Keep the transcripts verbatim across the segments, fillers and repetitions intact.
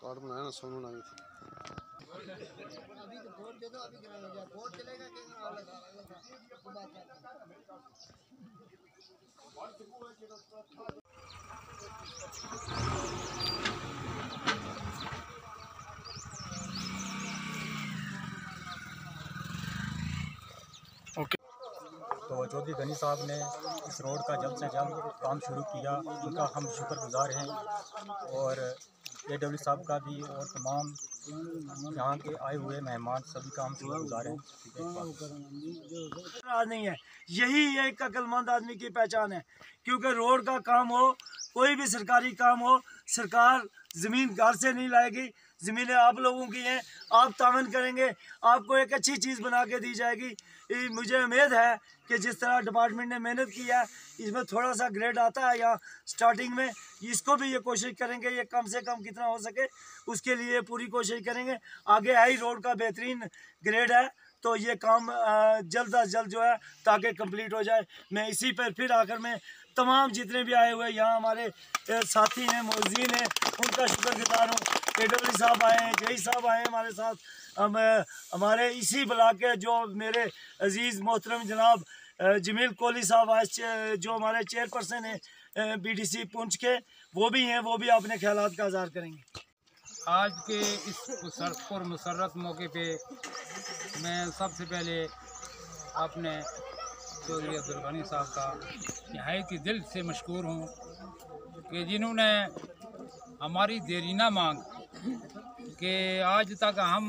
Card बनाया ना सोनू नामी थी। ओके। तो चौधरी गनी साहब ने इस रोड का जल्द से जल्द काम शुरू किया, उनका हम शुक्रगुजार हैं। और ए डब्ल्यू साहब का भी और तमाम यहाँ के आए हुए मेहमान सभी का हम शुक्रगुजार हैं। नहीं है, यही एक अक्लमंद आदमी की पहचान है। क्योंकि रोड का काम हो, कोई भी सरकारी काम हो, सरकार ज़मीन घर से नहीं लाएगी, ज़मीनें आप लोगों की हैं, आप तावन करेंगे, आपको एक अच्छी चीज़ बना के दी जाएगी। मुझे उम्मीद है कि जिस तरह डिपार्टमेंट ने मेहनत की है, इसमें थोड़ा सा ग्रेड आता है यहाँ स्टार्टिंग में, इसको भी ये कोशिश करेंगे ये कम से कम कितना हो सके उसके लिए पूरी कोशिश करेंगे। आगे हाई रोड का बेहतरीन ग्रेड है, तो ये काम जल्द अज जल्द जो है ताकि कंप्लीट हो जाए। मैं इसी पर फिर आकर मैं तमाम जितने भी आए हुए यहाँ हमारे साथी हैं, मोज़ीन हैं, उनका शुक्रगुजार हूँ। ए डब्ल्यू साहब आए हैं, जई साहब आए हैं हमारे साथ, हम हमारे इसी ब्लॉक के जो मेरे अजीज़ मोहतरम जनाब जमील कोहली साहब आज जो हमारे चेयरपर्सन हैं बी डी सी पुंछ के, वो भी हैं, वो भी अपने ख्यालात का इज़हार करेंगे। आज के इस पुरमसरत मौके पे मैं सबसे पहले अपने चौधरी अब्दुल गनी साहब का नहायत ही दिल से मशकूर हूँ कि जिन्होंने हमारी देरीना मांग कि आज तक हम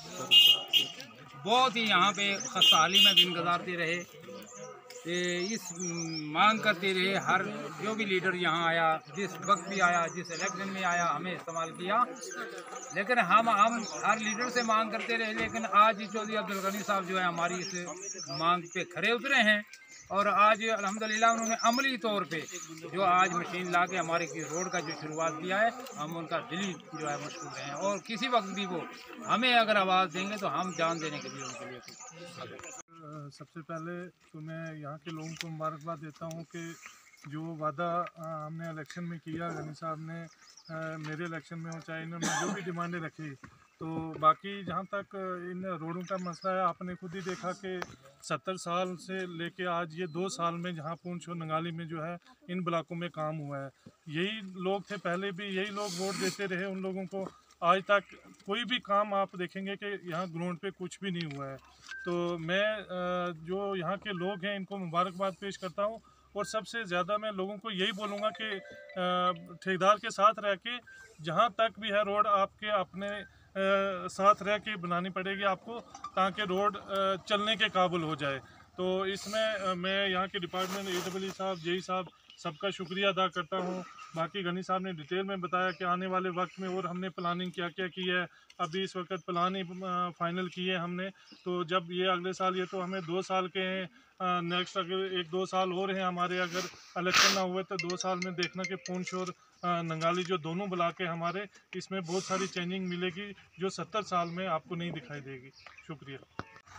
बहुत ही यहाँ पे खस्ताहाली में दिन गुजारते रहे, इस मांग करते रहे। हर जो भी लीडर यहाँ आया, जिस वक्त भी आया, जिस इलेक्शन में आया, हमें इस्तेमाल किया, लेकिन हम हम हर लीडर से मांग करते रहे। लेकिन आज चौधरी अब्दुल गनी साहब जो है हमारी इस मांग पे खरे उतरे हैं और आज अल्हम्दुलिल्लाह उन्होंने अमली तौर पे जो आज मशीन ला के हमारे रोड का जो शुरुआत किया है, हम उनका दिली जो है मशकूर हैं। और किसी वक्त भी वो हमें अगर आवाज़ देंगे तो हम जान देने के लिए उनके लिए। सबसे पहले तो मैं यहाँ के लोगों को मुबारकबाद देता हूँ कि जो वादा हमने इलेक्शन में किया, गनी साहब ने मेरे इलेक्शन में हो, चाहे इन्होंने जो भी डिमांडें रखी, तो बाकी जहाँ तक इन रोडों का मसला है, आपने खुद ही देखा कि सत्तर साल से लेके आज ये दो साल में जहाँ पुंछ और नंगाली में जो है इन ब्लॉकों में काम हुआ है। यही लोग थे पहले भी, यही लोग वोट देते रहे उन लोगों को। आज तक कोई भी काम आप देखेंगे कि यहाँ ग्राउंड पे कुछ भी नहीं हुआ है। तो मैं जो यहाँ के लोग हैं इनको मुबारकबाद पेश करता हूँ। और सबसे ज़्यादा मैं लोगों को यही बोलूँगा कि ठेकेदार के साथ रह के जहाँ तक भी है रोड आपके अपने साथ रह के बनानी पड़ेगी आपको, ताकि रोड चलने के काबिल हो जाए। तो इसमें मैं यहाँ के डिपार्टमेंट ए डब्ल्यू साहब, जेई साहब, सबका शुक्रिया अदा करता हूँ। बाकी गनी साहब ने डिटेल में बताया कि आने वाले वक्त में और हमने प्लानिंग क्या क्या की है। अभी इस वक्त प्लान ही फाइनल की है हमने, तो जब ये अगले साल, ये तो हमें दो साल के हैं, नेक्स्ट अगर एक दो साल और हैं हमारे, अगर इलेक्शन ना हुए तो दो साल में देखना कि पुंछ और नंगाली जो दोनों ब्लॉक है हमारे, इसमें बहुत सारी चेंजिंग मिलेगी जो सत्तर साल में आपको नहीं दिखाई देगी। शुक्रिया।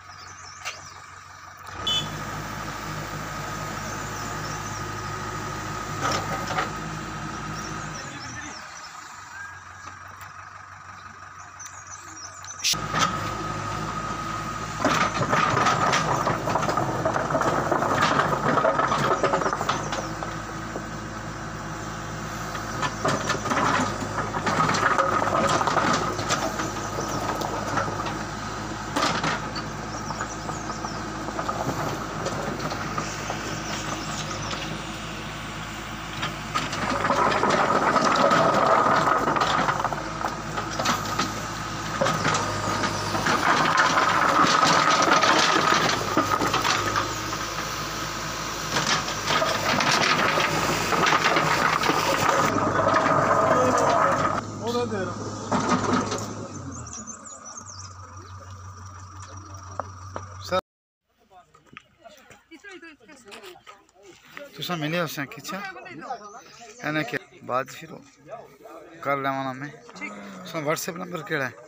तुसा मैंने उसने खींचा है ना क्या बात फिर कर लेवाना में उसका व्हाट्सएप नंबर केड़ा है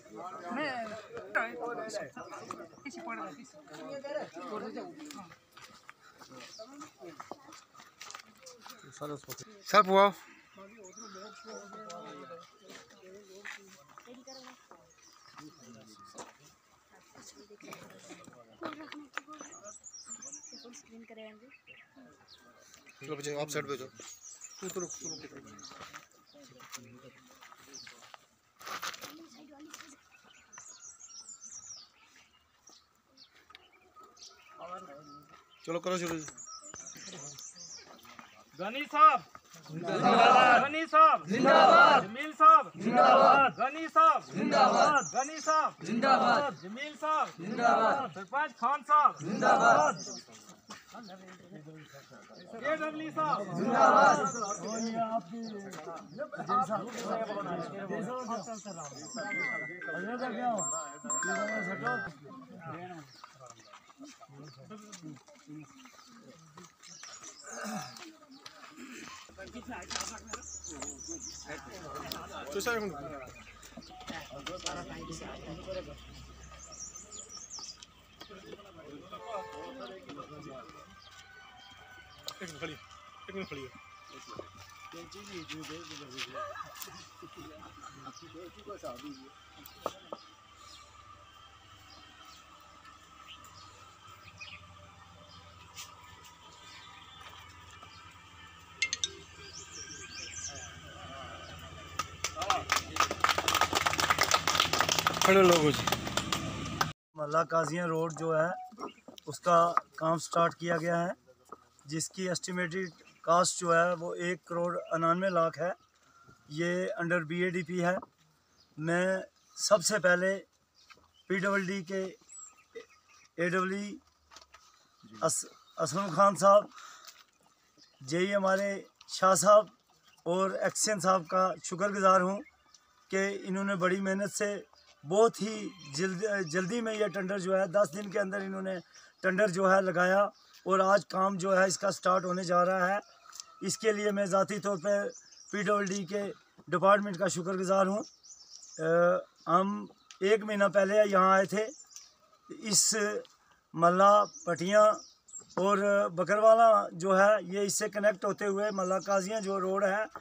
सर पुआओ चलो बच्चे आप साइड पे जाओ। तू तो रुक तू रुक। चलो करो शुरू। गनी साहब जिंदाबाद, गनी साहब जिंदाबाद, जमील साहब जिंदाबाद, गनी साहब जिंदाबाद, गनी साहब जिंदाबाद, जमील साहब जिंदाबाद, सरपंच खान साहब जिंदाबाद, एडब्ल्यू साहब जिंदाबाद। एक मिनट खड़ी एक मिनट खड़ी खड़े लोगों जी। मल्ला काजियाँ रोड जो है उसका काम स्टार्ट किया गया है, जिसकी एस्टिमेटेड कास्ट जो है वो एक करोड़ अनानवे लाख है। ये under B A D P है। मैं सबसे पहले पी डबल डी के ए डब्ल्यू असलम खान साहब, जेई हमारे शाह साहब और एक्शन साहब का शुक्रगुजार हूँ कि इन्होंने बड़ी मेहनत से बहुत ही जल्द जल्दी में यह टेंडर जो है दस दिन के अंदर इन्होंने टेंडर जो है लगाया और आज काम जो है इसका स्टार्ट होने जा रहा है। इसके लिए मैं ज़ाती तौर पे पी डब्ल्यू डी के डिपार्टमेंट का शुक्रगुजार हूँ। हम एक महीना पहले यहाँ आए थे। इस मल्ला पटियाँ और बकरवाला जो है ये इससे कनेक्ट होते हुए मल्ला काजियाँ जो रोड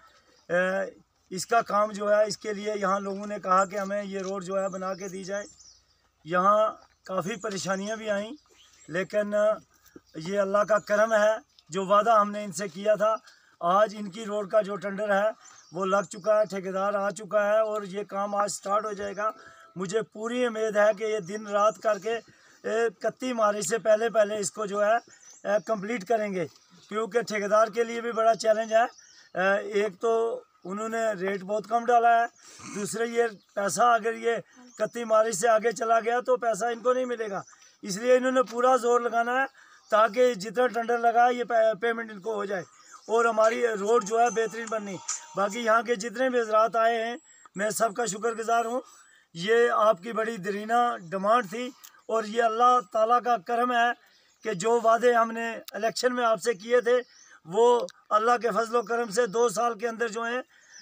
है इसका काम जो है इसके लिए यहाँ लोगों ने कहा कि हमें ये रोड जो है बना के दी जाए। यहाँ काफ़ी परेशानियाँ भी आईं, लेकिन ये अल्लाह का करम है, जो वादा हमने इनसे किया था आज इनकी रोड का जो टेंडर है वो लग चुका है, ठेकेदार आ चुका है और ये काम आज स्टार्ट हो जाएगा। मुझे पूरी उम्मीद है कि ये दिन रात करके इकतीस मार्च से पहले पहले इसको जो है कंप्लीट करेंगे, क्योंकि ठेकेदार के लिए भी बड़ा चैलेंज है। एक तो उन्होंने रेट बहुत कम डाला है, दूसरे ये पैसा अगर ये इकतीस मार्च से आगे चला गया तो पैसा इनको नहीं मिलेगा, इसलिए इन्होंने पूरा जोर लगाना है ताकि जितना टेंडर लगा ये पेमेंट इनको हो जाए और हमारी रोड जो है बेहतरीन बननी। बाकी यहाँ के जितने भी हजरात आए हैं मैं सबका शुक्रगुजार हूँ। ये आपकी बड़ी दरीना डिमांड थी और ये अल्लाह ताला का करम है कि जो वादे हमने इलेक्शन में आपसे किए थे वो अल्लाह के फजल करम से दो साल के अंदर जो हैं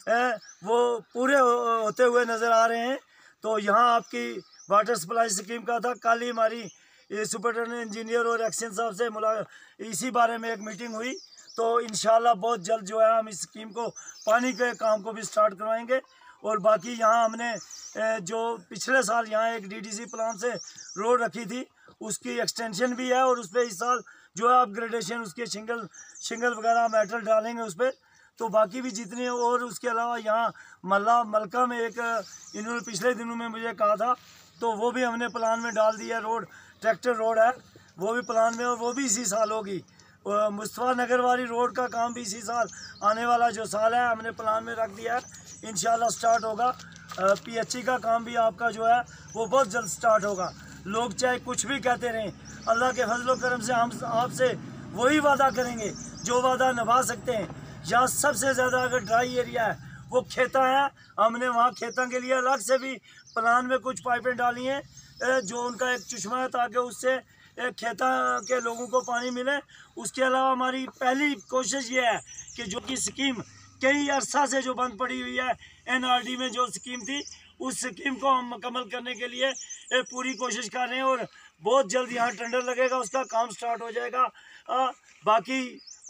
वो पूरे होते हुए नज़र आ रहे हैं। तो यहाँ आपकी वाटर सप्लाई स्कीम का था, कल ही हमारी सुपरिटेंडेंट इंजीनियर और एक्शन साहब से मुला इसी बारे में एक मीटिंग हुई, तो इंशाल्लाह बहुत जल्द जो है हम इस स्कीम को पानी के काम को भी स्टार्ट करवाएंगे। और बाकी यहाँ हमने जो पिछले साल यहाँ एक डी डी सी प्लान से रोड रखी थी उसकी एक्सटेंशन भी है और उस पर इस साल जो है अपग्रेडेशन उसके शिंगल शिंगल वगैरह मेटल डालेंगे उस पर। तो बाकी भी जितने और उसके अलावा यहाँ मल्ला मलका में एक इन्होंने पिछले दिनों में मुझे कहा था तो वो भी हमने प्लान में डाल दिया। रोड ट्रैक्टर रोड है वो भी प्लान में और वो भी इसी साल होगी। मुस्तफ़ा नगर वाली रोड का काम भी इसी साल आने वाला जो साल है हमने प्लान में रख दिया है, इंशाल्लाह स्टार्ट होगा। पी एच ई का काम भी आपका जो है वो बहुत जल्द स्टार्ट होगा। लोग चाहे कुछ भी कहते रहें, अल्लाह के फजल करम से हम आपसे वही वादा करेंगे जो वादा निभा सकते हैं। यहाँ सबसे ज़्यादा अगर ड्राई एरिया है वो खेता है, हमने वहाँ खेतों के लिए अलग से भी प्लान में कुछ पाइपें डाली हैं जो उनका एक चश्मा है ताकि उससे खेता के लोगों को पानी मिले। उसके अलावा हमारी पहली कोशिश ये है कि जो कि स्कीम कई अरसा से जो बंद पड़ी हुई है एन आर डी में जो स्कीम थी उस स्कीम को हम मुकम्मल करने के लिए पूरी कोशिश कर रहे हैं और बहुत जल्द यहाँ टेंडर लगेगा, उसका काम स्टार्ट हो जाएगा। आ, बाकी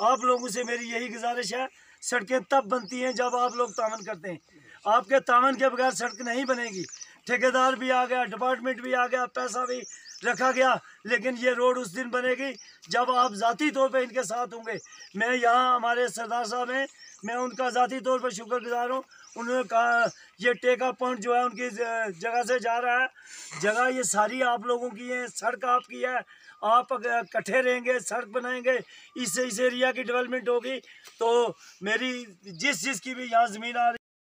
आप लोगों से मेरी यही गुजारिश है, सड़कें तब बनती हैं जब आप लोग तावन करते हैं। आपके तावन के बगैर सड़क नहीं बनेगी। ठेकेदार भी आ गया, डिपार्टमेंट भी आ गया, पैसा भी रखा गया, लेकिन ये रोड उस दिन बनेगी जब आप ज़ाती तौर पे इनके साथ होंगे। मैं यहाँ हमारे सरदार साहब हैं, मैं उनका ज़ाती तौर पर शुक्रगुजार हूँ। उन्होंने कहा ये टेका पॉइंट जो है उनकी जगह से जा रहा है, जगह ये सारी आप लोगों की है, सड़क आपकी है। आप अगर इकट्ठे रहेंगे, सड़क बनाएंगे, इससे इस एरिया की डेवलपमेंट होगी। तो मेरी जिस जिस की भी यहाँ ज़मीन आ रही